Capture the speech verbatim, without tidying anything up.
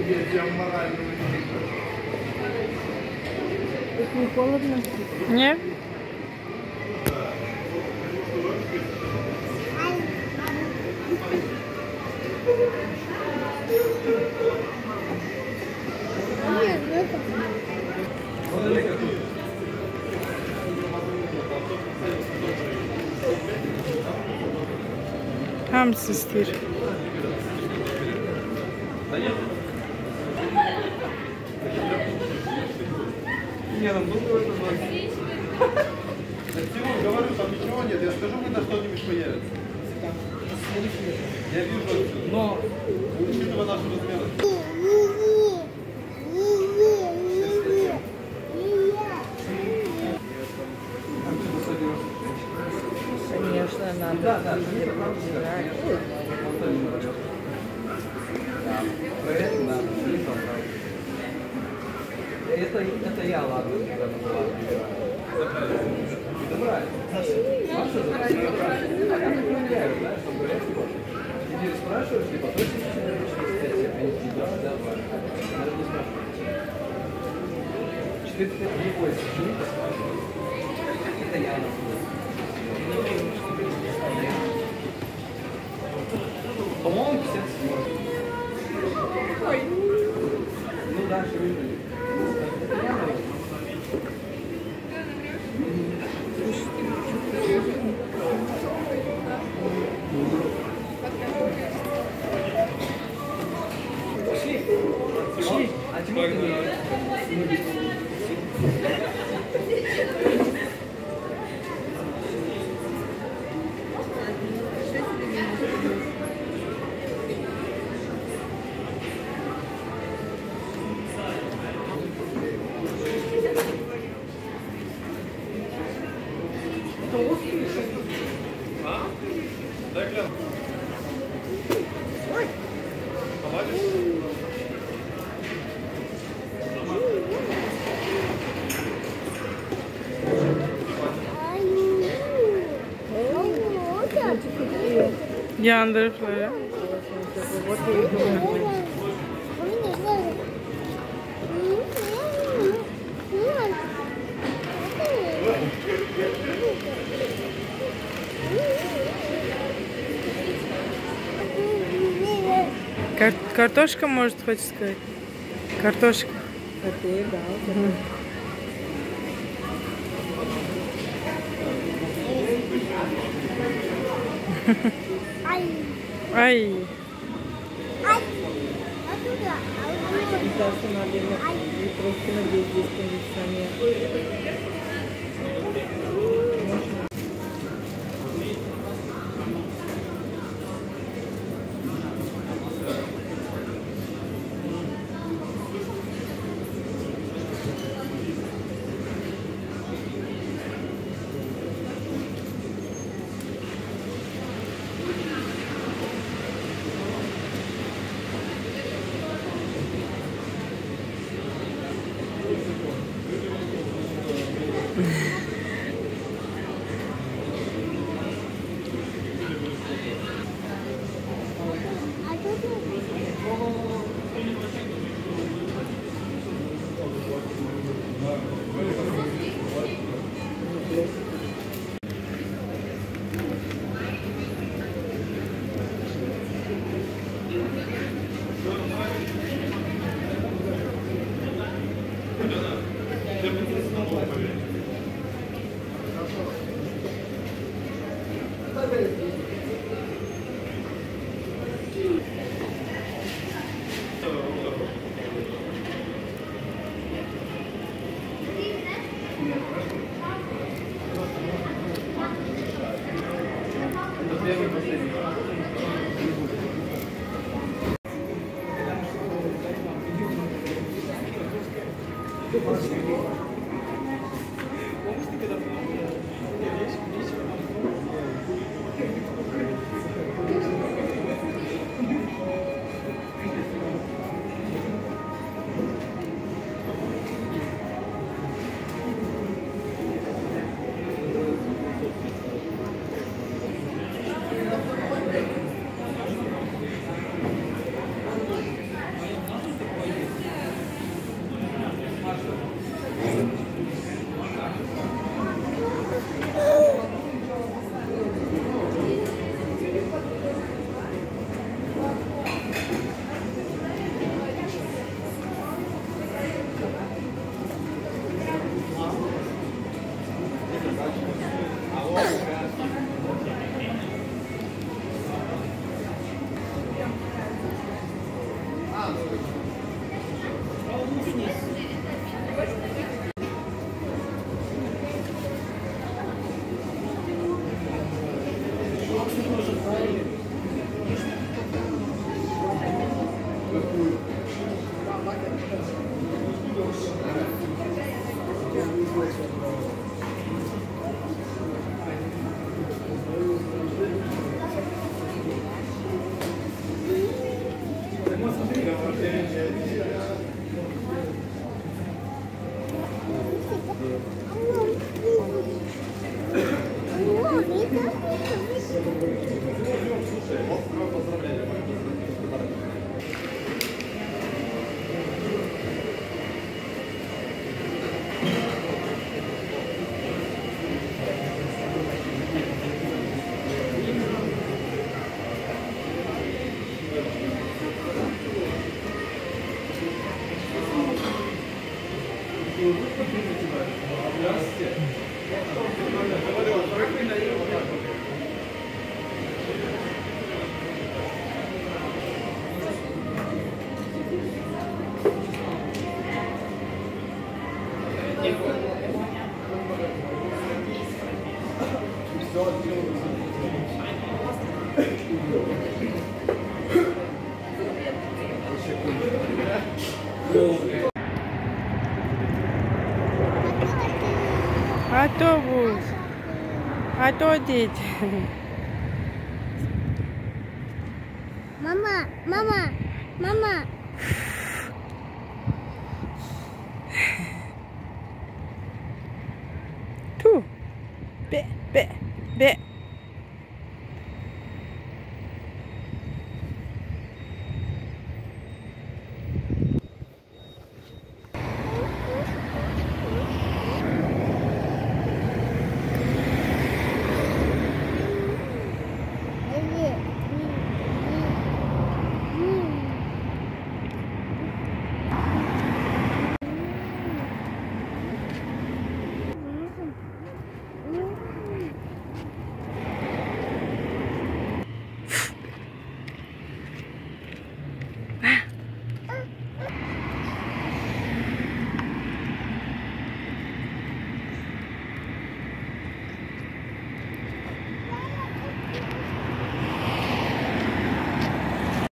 Тут не холодно? Нет? Hamsistir. Не, нам долго это было. Тимур, говорю, там ничего нет. Я скажу, когда что-нибудь появится. Я вижу, но учитывая наши размеры. Конечно, надо. Да, да, Это, это я, ладно, когда была. Забрали. Маша забрали. А я не проверяю, знаешь, что говорят, типа, теперь спрашиваешь, либо точно тебе лично стоять, а не тебя, да, надо не спрашивать. Четыре пять не бойся, не спрашивай. Это я, по-моему, пятьдесят семь. Ой. Ну да, что видно. Пошли. Пошли. А чему ты не? А? Дай гляну. Помогишь? Yandır böyle. Кар картошка, может, хочешь сказать? Картошка. Коты, да. Угу. Ай. Ай. Ай. Мне кажется, надо и просто надеть здесь кондиционер. Автобус. А то дети. Мама, мама, мама. Ту. Бе, бе, бе.